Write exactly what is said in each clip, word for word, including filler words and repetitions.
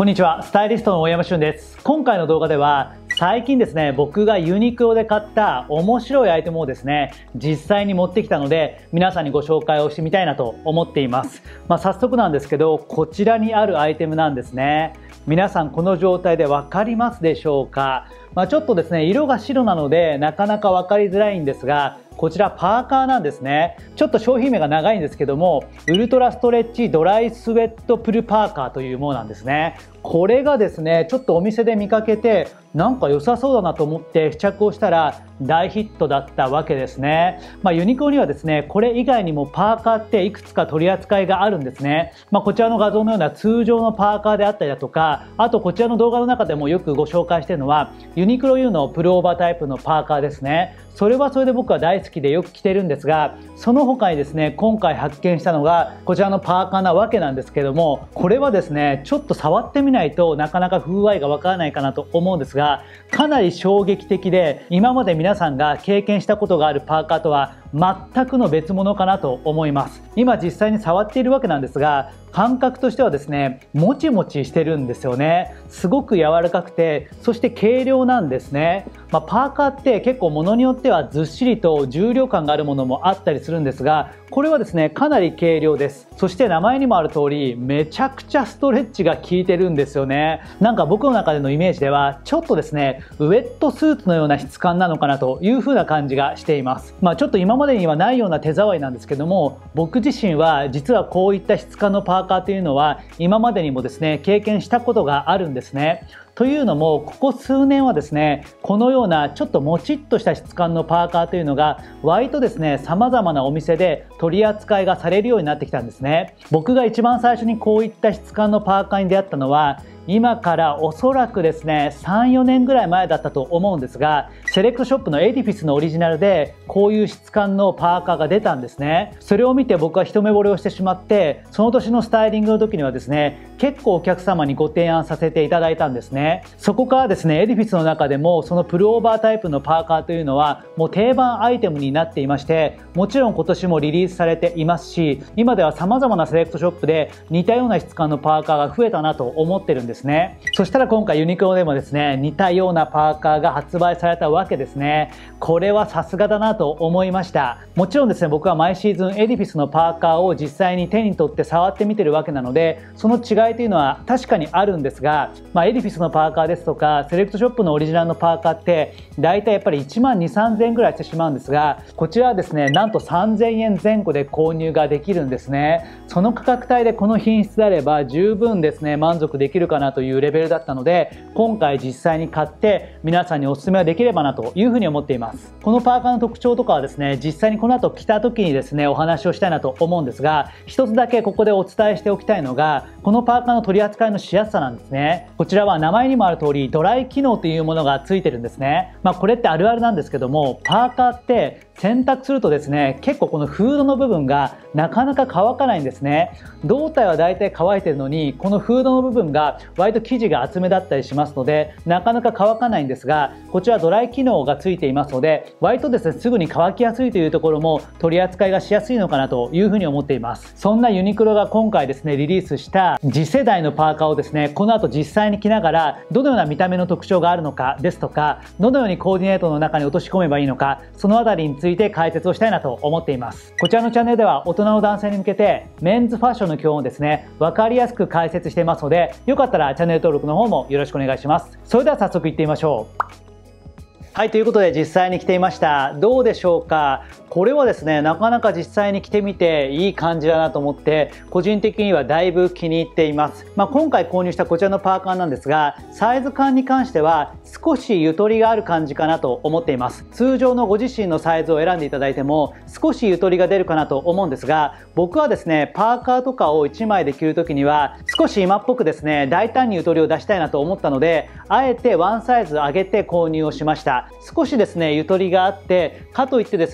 こんにちは、スタイリストの大山俊です。今回の動画では最近ですね、僕がユニクロで買った面白いアイテムをですね、実際に持ってきたので皆さんにご紹介をしてみたいなと思っています。まあ、早速なんですけど、こちらにあるアイテムなんですね。皆さんこの状態で分かりますでしょうか？まあ、ちょっとですね、色が白なのでなかなか分かりづらいんですが、こちらパーカーなんですね。ちょっと商品名が長いんですけども、ウルトラストレッチドライスウェットプルパーカーというものなんですね。これがですね、ちょっとお店で見かけてなんか良さそうだなと思って試着をしたら大ヒットだったわけですね。まあ、ユニクロにはですね、これ以外にもパーカーっていくつか取り扱いがあるんですね。まあ、こちらの画像のような通常のパーカーであったりだとか、あとこちらの動画の中でもよくご紹介しているのはユニクロ U のプルオーバータイプのパーカーですね。それはそれで僕は大好きでよく着てるんですが、その他にですね、今回発見したのがこちらのパーカーなわけなんですけども、これはですね、ちょっと触ってみないとなかなか風合いがわからないかなと思うんですが、かなり衝撃的で、今まで皆さんが経験したことがあるパーカーとは全くの別物かなと思います。今実際に触っているわけなんですが、感覚としてはですね、もちもちしてるんですよね。すごく柔らかくて、そして軽量なんですね。まあ、パーカーって結構物によってはずっしりと重量感があるものもあったりするんですが、これはですね、かなり軽量です。そして名前にもある通り、めちゃくちゃストレッチが効いてるんですよね。なんか僕の中でのイメージでは、ちょっとですね、ウェットスーツのような質感なのかなという風な感じがしています。まあ、ちょっと今までにはないような手触りなんですけども、僕自身は実はこういった質感のパーカーというのは今までにもですね、経験したことがあるんですね。というのも、ここ数年はですね、このようなちょっともちっとした質感のパーカーというのが割とですね、様々なお店で取り扱いがされるようになってきたんですね。僕が一番最初にこういった質感のパーカーに出会ったのは、今からおそらくですね、さん、よねんぐらい前だったと思うんですが、セレクトショップのエディフィスのオリジナルでこういう質感のパーカーが出たんですね。それを見て僕は一目惚れをしてしまって、その年のスタイリングの時にはですね、結構お客様にご提案させていただいたんですね。そこからですね、エディフィスの中でもそのプルオーバータイプのパーカーというのはもう定番アイテムになっていまして、もちろん今年もリリースされていますし、今では様々なセレクトショップで似たような質感のパーカーが増えたなと思ってるんですね。そしたら今回ユニクロでもですね、似たようなパーカーが発売されたわけですね。これはさすがだなと思いました。もちろんですね、僕は毎シーズンエディフィスのパーカーを実際に手に取って触ってみてるわけなので、その違いというのは確かにあるんですが、まあ、エディフィスのパーカーですとかセレクトショップのオリジナルのパーカーってだいたいやっぱりいちまんにせんさんぜんえんぐらいしてしまうんですが、こちらはですね、なんとさんぜんえんぜん後で購入ができるんですね。その価格帯でこの品質であれば十分ですね、満足できるかなというレベルだったので、今回実際に買って皆さんにお勧めはできればなというふうに思っています。このパーカーの特徴とかはですね、実際にこの後着た時にですね、お話をしたいなと思うんですが、一つだけここでお伝えしておきたいのが、このパーカーの取り扱いのしやすさなんですね。こちらは名前にもある通りドライ機能というものがついてるんですね。まあ、これってあるあるなんですけども、パーカーって洗濯するとですね、結構このフードの部分がなかなか乾かないんですね。胴体はだいたい乾いてるのに、このフードの部分が割と生地が厚めだったりしますので、なかなか乾かないんですが、こちらドライ機能がついていますので、割とですね、すぐに乾きやすいというところも取り扱いがしやすいのかなというふうに思っています。そんなユニクロが今回ですね、リリースした次世代のパーカーをですね、この後実際に着ながらどのような見た目の特徴があるのかですとか、どのようにコーディネートの中に落とし込めばいいのか、そのあたりについて解説をしたいなと思っています。こちらのチャンネルでは大人の男性に向けてメンズファッションの基本をですね、分かりやすく解説していますので、よかったらチャンネル登録の方もよろしくお願いします。それでは早速いってみましょう。はい、ということで実際に着てみました。どうでしょうか？これはですね、なかなか実際に着てみていい感じだなと思って、個人的にはだいぶ気に入っています。まあ、今回購入したこちらのパーカーなんですが、サイズ感に関しては少しゆとりがある感じかなと思っています。通常のご自身のサイズを選んでいただいても少しゆとりが出るかなと思うんですが、僕はですね、パーカーとかをいちまいで着るときには少し今っぽくですね、大胆にゆとりを出したいなと思ったので、あえてワンサイズ上げて購入をしました。少しですね、ゆとりがあって、かといってですね、も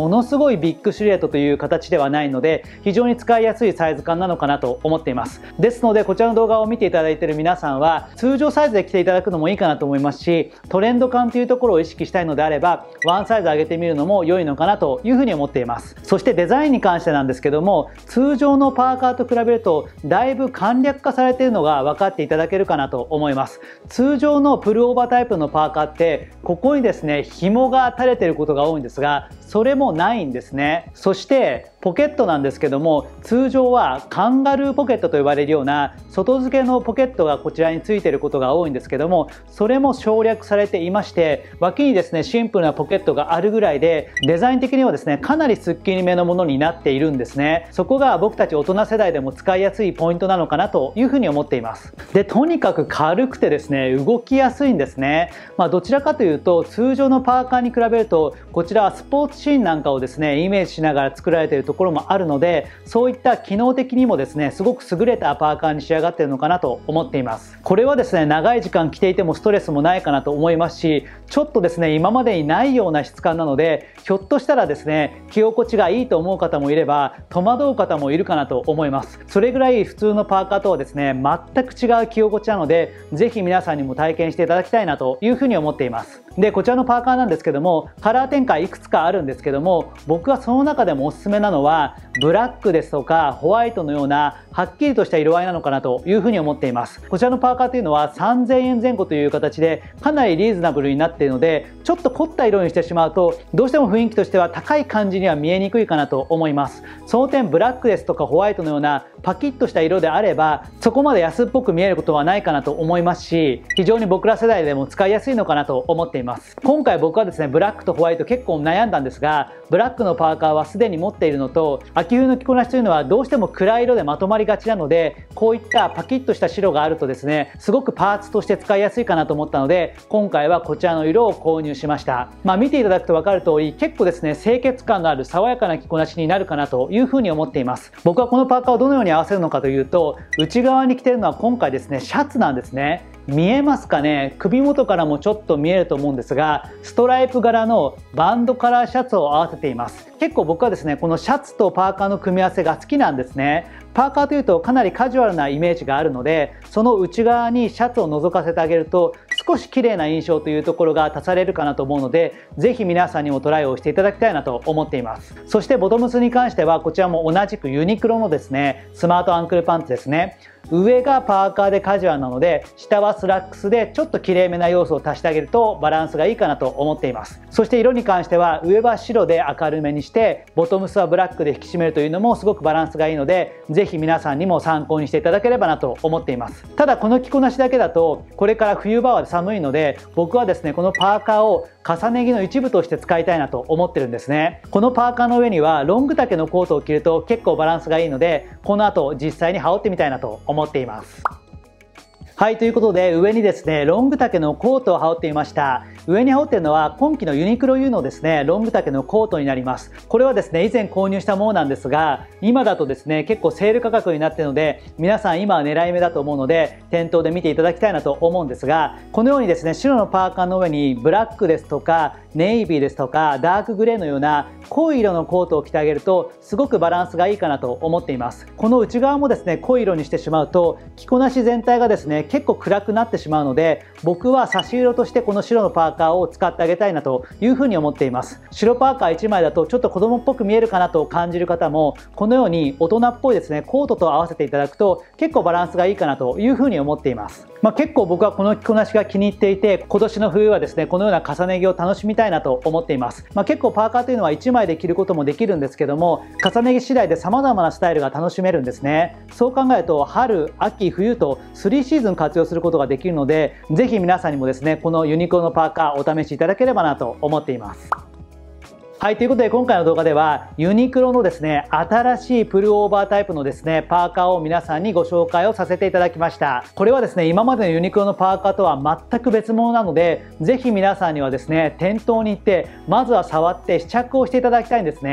ものすごいビッグシルエットという形ではないので、非常に使いやすいサイズ感なのかなと思っています。ですのでこちらの動画を見ていただいている皆さんは通常サイズで着ていただくのもいいかなと思いますし、トレンド感というところを意識したいのであればワンサイズ上げてみるのも良いのかなというふうに思っています。そしてデザインに関してなんですけども、通常のパーカーと比べるとだいぶ簡略化されているのが分かっていただけるかなと思います。通常のプルオーバータイプのパーカーってここにですね紐が垂れていることが多いんですが、それもないんですね。そしてポケットなんですけども、通常はカンガルーポケットと呼ばれるような外付けのポケットがこちらについていることが多いんですけども、それも省略されていまして、脇にですねシンプルなポケットがあるぐらいで、デザイン的にはですねかなりすっきりめのものになっているんですね。そこが僕たち大人世代でも使いやすいポイントなのかなというふうに思っています。で、とにかく軽くてですね動きやすいんですね。まあ、どちらかというと通常のパーカーに比べるとこちらはスポーツシーンなんかをですねイメージしながら作られているところもあるので、そういった機能的にもですねすごく優れたパーカーに仕上がっているのかなと思っています。これはですね長い時間着ていてもストレスもないかなと思いますし、ちょっとですね今までにないような質感なので、ひょっとしたらですね着心地がいいと思う方もいれば戸惑う方もいるかなと思います。それぐらい普通のパーカーとはですね全く違う着心地なので、ぜひ皆さんにも体験していただきたいなというふうに思っています。で、こちらのパーカーなんですけども、カラー展開いくつかあるんですけども、僕はその中でもおすすめなのはブラックですとかホワイトのようなはっきりとした色合いなのかなというふうに思っています。こちらのパーカーというのはさんぜんえんぜん後という形でかなりリーズナブルになっているので、ちょっと凝った色にしてしまうとどうしても雰囲気としては高い感じには見えにくいかなと思います。その点ブラックですとかホワイトのようなパキッとした色であればそこまで安っぽく見えることはないかなと思いますし、非常に僕ら世代でも使いやすいのかなと思っています。今回僕はですねブラックとホワイト結構悩んだんですが、ブラックのパーカーはすでに持っているのと、秋冬の着こなしというのはどうしても暗い色でまとまりがちなので、こういったパキッとした白があるとですねすごくパーツとして使いやすいかなと思ったので、今回はこちらの色を購入しました。まあ見ていただくと分かる通り、結構ですね清潔感のある爽やかな着こなしになるかなというふうに思っています。僕はこのパーカーをどのように合わせるのかというと、内側に着ているのは今回ですねシャツなんですね。見えますかね。首元からもちょっと見えると思うんですが、ストライプ柄のバンドカラーシャツを合わせています。結構僕はですねこのシャツとパーカーの組み合わせが好きなんですね。パーカーというとかなりカジュアルなイメージがあるので、その内側にシャツを覗かせてあげると少し綺麗な印象というところが足されるかなと思うので、ぜひ皆さんにもトライをしていただきたいなと思っています。そしてボトムスに関してはこちらも同じくユニクロのですねスマートアンクルパンツですね。上がパーカーでカジュアルなので、下はスラックスでちょっときれいめな要素を足してあげるとバランスがいいかなと思っています。そして色に関しては上は白で明るめにして、ボトムスはブラックで引き締めるというのもすごくバランスがいいので、ぜひ皆さんにも参考にしていただければなと思っています。ただこの着こなしだけだとこれから冬場は寒いので、僕はですねこのパーカーを重ね着の一部として使いたいなと思ってるんですね。このパーカーの上にはロング丈のコートを着ると結構バランスがいいので、この後実際に羽織ってみたいなと思っています。はい、ということで上にですねロング丈のコートを羽織ってみました。上に羽織っているのは今季のユニクロ U のですねロング丈のコートになります。これはですね以前購入したものなんですが、今だとですね結構セール価格になっているので、皆さん今は狙い目だと思うので店頭で見ていただきたいなと思うんですが、このようにですね白のパーカーの上にブラックですとかネイビーですとかダークグレーのような濃い色のコートを着てあげるとすごくバランスがいいかなと思っています。この内側もですね濃い色にしてしまうと着こなし全体がですね結構暗くなってしまうので、僕は差し色としてこの白のパーカーを使ってあげたいなというふうに思っています。白パーカーいちまいだとちょっと子供っぽく見えるかなと感じる方も、このように大人っぽいですねコートと合わせていただくと結構バランスがいいかなというふうに思っています。まあ、結構僕はこの着こなしが気に入っていて、今年の冬はですねこのような重ね着を楽しみたいなと思っています。まあ、結構パーカーというのはいちまいで着ることもできるんですけども、重ね着次第で様々なスタイルが楽しめるんですね。そう考えると春、秋、冬とスリーシーズン活用することができるので、ぜひ皆さんにもですねこのユニクロのパーカーお試しいただければなと思っています。はい、ということで今回の動画ではユニクロのですね新しいプルオーバータイプのですねパーカーを皆さんにご紹介をさせていただきました。これはですね今までのユニクロのパーカーとは全く別物なので、ぜひ皆さんにはですね店頭に行ってまずは触って試着をしていただきたいんですね。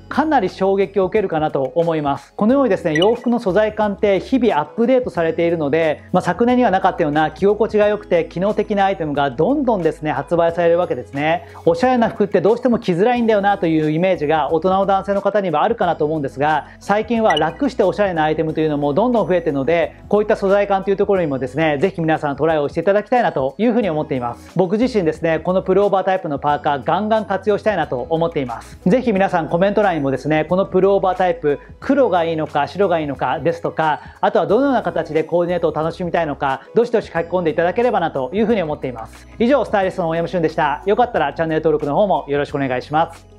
かなり衝撃を受けるかなと思います。このようにですね、洋服の素材感って日々アップデートされているので、まあ、昨年にはなかったような着心地が良くて機能的なアイテムがどんどんですね、発売されるわけですね。おしゃれな服ってどうしても着づらいんだよなというイメージが大人の男性の方にはあるかなと思うんですが、最近は楽しておしゃれなアイテムというのもどんどん増えているので、こういった素材感というところにもですね、ぜひ皆さんトライをしていただきたいなというふうに思っています。僕自身ですね、このプルオーバータイプのパーカーガンガン活用したいなと思っています。ぜひ皆さんコメント欄にもですね、このプルオーバータイプ黒がいいのか白がいいのかですとか、あとはどのような形でコーディネートを楽しみたいのか、どしどし書き込んでいただければなというふうに思っています。以上、スタイリストの大山俊でした。よかったらチャンネル登録の方もよろしくお願いします。